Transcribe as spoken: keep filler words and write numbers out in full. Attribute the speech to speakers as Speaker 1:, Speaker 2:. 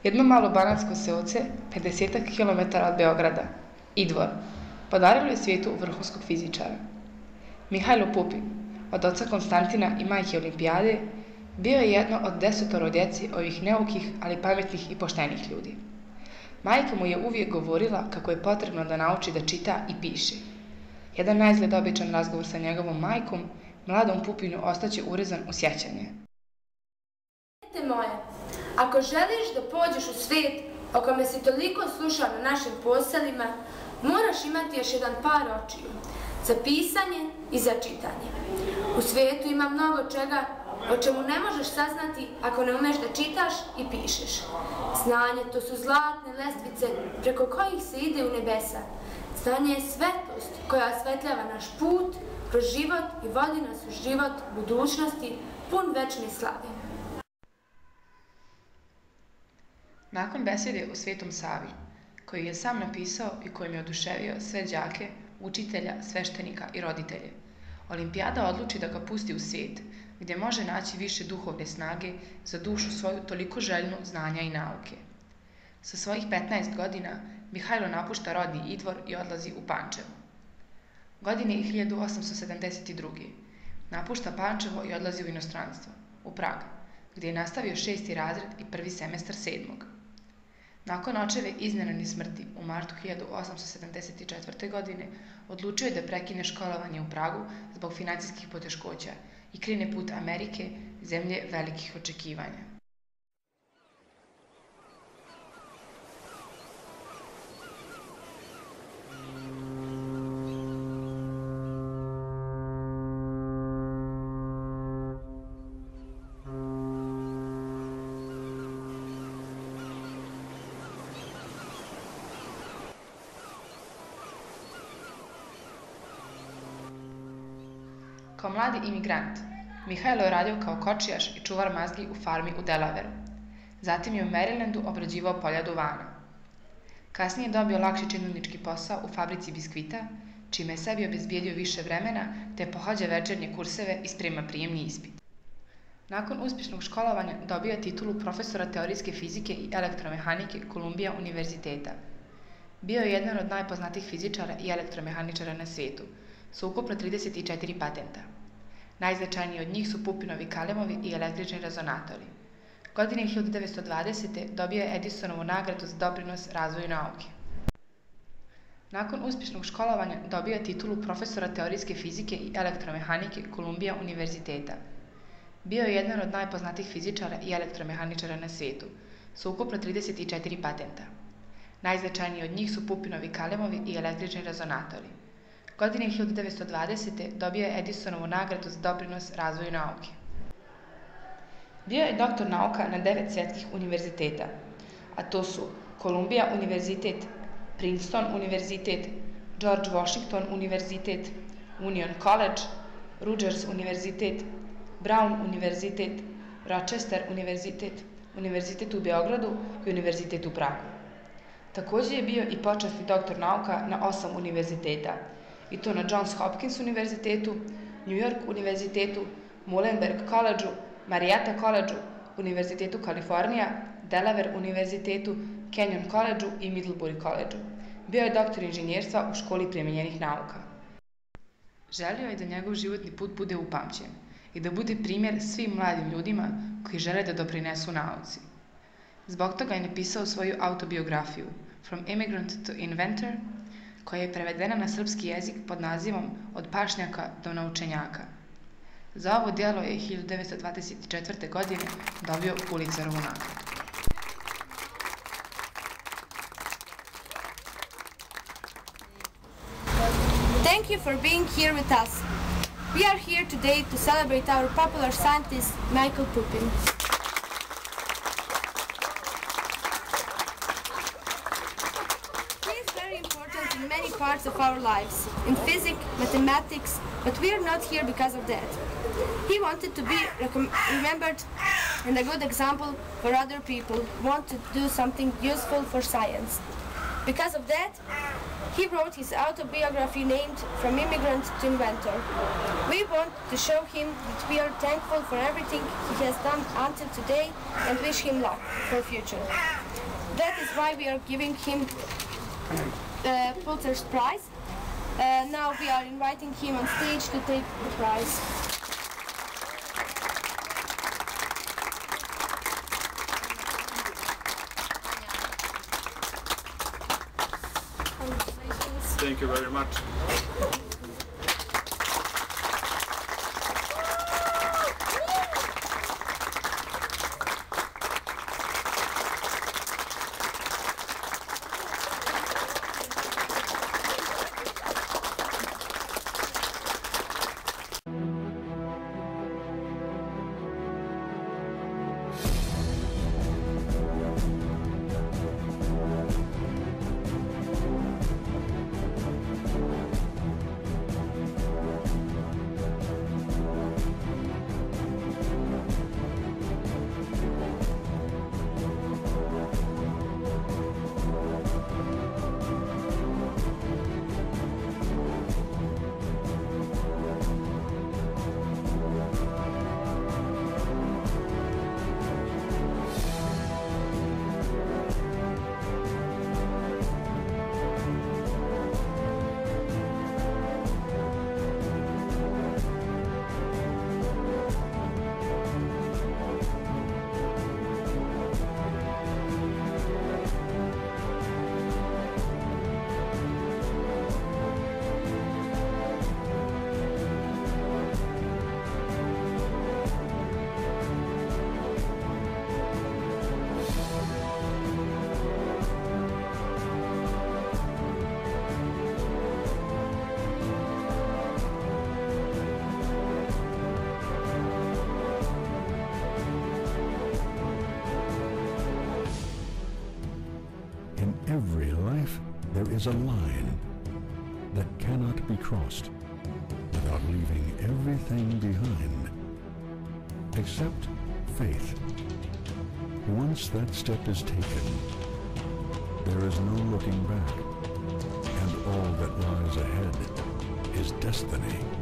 Speaker 1: Jedno malo banatsko seoce, pedesetak kilometara od Beograda, Idvor, podarilo je svijetu vrhunskog fizičara. Mihajlo Pupin, od oca Konstantina i majke Olimpijade, bio je jedno od desetoro djeci ovih neukih, ali pametnih i poštenih ljudi. Majka mu je uvijek govorila kako je potrebno da nauči da čita i piše. Jedan naizgled običan razgovor sa njegovom majkom, mladom Pupinu ostaće urezan u sjećanje.
Speaker 2: Dete moje, ako želiš da pođeš u svijet o kome si toliko slušao na našim poselima, moraš imati još jedan par očiju, za pisanje i za čitanje. U svijetu ima mnogo čega o čemu ne možeš saznati ako ne umeš da čitaš i pišeš. Znanje, to su zlatne lestvice preko kojih se ide u nebesa. Znanje je svetlost koja osvetljava naš put kroz život i vodi nas u život budućnosti pun večne slave.
Speaker 1: Nakon besede o Svetom Savi, koju je sam napisao i kojim je oduševio sve đake, učitelja, sveštenika i roditelje, Olimpijada odluči da ga pusti u svijet, gdje može naći više duhovne snage za dušu svoju toliko željnu znanja i nauke. Sa svojih petnaest godina Mihajlo napušta rodni Idvor i odlazi u Pančevo. Godine hiljadu osamsto sedamdeset druge. napušta Pančevo i odlazi u inostranstvo, u Prag, gdje je nastavio šesti razred i prvi semestar sedmog. Nakon očeve iznenadne smrti u martu hiljadu osamsto sedamdeset četvrte. godine odlučio je da prekine školovanje u Pragu zbog financijskih poteškoća i krene put Amerike, zemlje velikih očekivanja. Kao mladi imigrant, Mihajlo je radio kao kočijaš i čuvar mazgi u farmi u Delaveru. Zatim je u Marylandu obrađivao polja duvana. Kasnije je dobio lakši činovnički posao u fabrici biskvita, čime je sebi obezbijedio više vremena, te pohađa večernje kurseve i sprema prijemni ispit. Nakon uspješnog školovanja dobio je titulu profesora teorijske fizike i elektromehanike Columbia univerziteta. Bio je jedan od najpoznatijih fizičara i elektromehaničara na svijetu, sa ukupno trideset četiri patenta. Najznačajniji od njih su Pupinovi kalemovi i električni rezonatori. Godine hiljadu devetsto dvadesete. dobio je Edisonovu nagradu za doprinos razvoju nauke. Nakon uspješnog školovanja dobio je titulu profesora teorijske fizike i elektromehanike Columbia univerziteta. Bio je jedan od najpoznatijih fizičara i elektromehaničara na svijetu, sa ukupno trideset četiri patenta. Najznačajniji od njih su Pupinovi kalemovi i električni rezonatori. Godine hiljadu devetsto dvadesete. dobio je Edisonovu nagradu za doprinos razvoju nauke. Bio je doktor nauka na devet svjetskih univerziteta, a to su Columbia univerzitet, Princeton univerzitet, George Washington univerzitet, Union College, Rutgers univerzitet, Brown univerzitet, Rochester univerzitet, Univerzitet u Beogradu i Univerzitet u Pragu. Također je bio i počasni doktor nauka na osam univerziteta, i to na Johns Hopkins univerzitetu, New York univerzitetu, Muhlenberg Collegeu, Marietta Collegeu, Univerzitetu Kalifornija, Delaware univerzitetu, Kenyon Collegeu i Middlebury Collegeu. Bio je doktor inženjerstva u školi primijenjenih nauka. Želio je da njegov životni put bude upamćen i da bude primjer svim mladim ljudima koji žele da doprinesu nauci. Zbog toga je napisao svoju autobiografiju From Immigrant to Inventor, koja je prevedena na srpski jezik pod nazivom Od pašnjaka do naučenjaka. Za ovo djelo je hiljadu devetsto dvadeset četvrte. godine dobio Pulitzerovu nagradu.
Speaker 2: Thank you for being here with us. We are here today to celebrate our popular scientist, Michael Pupin. He is very important in many parts of our lives, in physics, mathematics, but we are not here because of that. He wanted to be remembered and a good example for other people who want to do something useful for science. Because of that, he wrote his autobiography named From Immigrant to Inventor. We want to show him that we are thankful for everything he has done until today and wish him luck for the future. That is why we are giving him the Pulitzer's Prize. Uh, now we are inviting him on stage to take the prize.
Speaker 3: Thank you very much.
Speaker 4: In every life, there is a line that cannot be crossed without leaving everything behind, except faith. Once that step is taken, there is no looking back, and all that lies ahead is destiny.